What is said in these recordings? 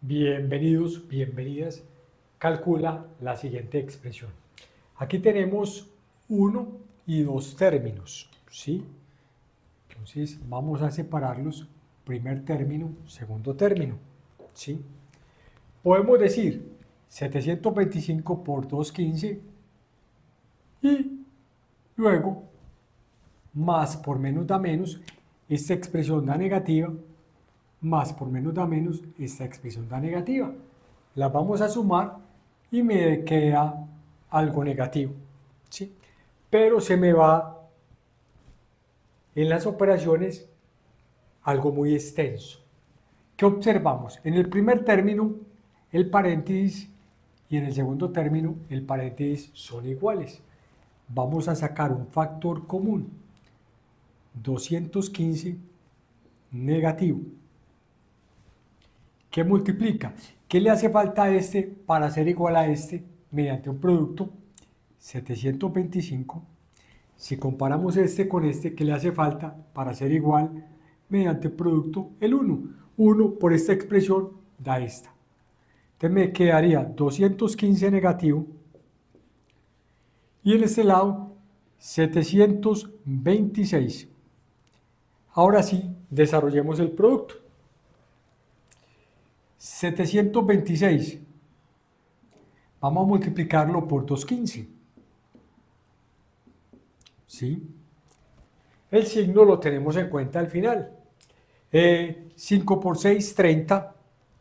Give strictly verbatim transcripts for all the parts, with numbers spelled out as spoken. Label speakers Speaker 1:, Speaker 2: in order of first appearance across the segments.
Speaker 1: Bienvenidos, bienvenidas. Calcula la siguiente expresión. Aquí tenemos uno y dos términos, ¿sí? Entonces vamos a separarlos, primer término, segundo término, ¿sí? Podemos decir setecientos veinticinco por doscientos quince y luego más por menos da menos, esta expresión da negativa, más por menos da menos, esta expresión da negativa. Las vamos a sumar y me queda algo negativo, ¿sí? Pero se me va en las operaciones algo muy extenso. ¿Qué observamos? En el primer término, el paréntesis y en el segundo término, el paréntesis son iguales. Vamos a sacar un factor común, doscientos quince negativo. ¿Qué multiplica? ¿Qué le hace falta a este para ser igual a este mediante un producto? setecientos veinticinco. Si comparamos este con este, ¿qué le hace falta para ser igual mediante un producto? El uno. uno por esta expresión da esta. Entonces me quedaría doscientos quince negativo y en este lado setecientos veintiséis. Ahora sí, desarrollemos el producto. setecientos veintiséis, vamos a multiplicarlo por doscientos quince, ¿sí? El signo lo tenemos en cuenta al final. Eh, cinco por seis, treinta,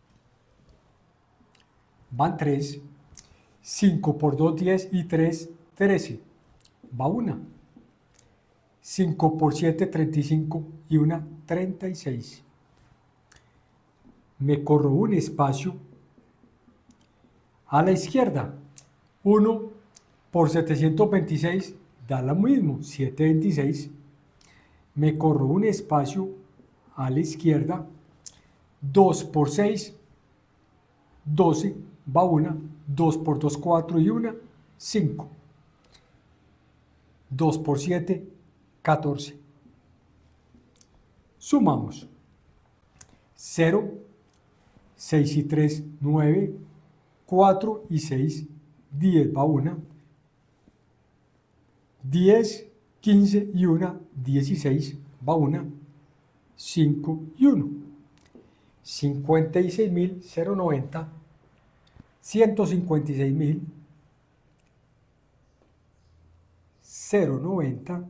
Speaker 1: van tres, cinco por dos, diez y tres, trece, va una. cinco por siete, treinta y cinco y una, treinta y seis. Me corro un espacio a la izquierda. uno por setecientos veintiséis da lo mismo, setecientos veintiséis. Me corro un espacio a la izquierda. dos por seis, doce, va una. dos por dos, cuatro y una, cinco. dos por siete, catorce. Sumamos. cero, seis y tres, nueve, cuatro y seis, diez, va una. diez, quince y una, dieciséis, va una. cinco y uno. cincuenta y seis mil noventa, ciento cincuenta y seis mil noventa,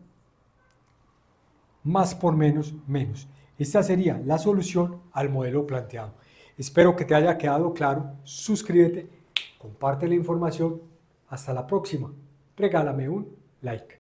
Speaker 1: más por menos, menos. Esta sería la solución al modelo planteado. Espero que te haya quedado claro. Suscríbete, comparte la información. Hasta la próxima. Regálame un like.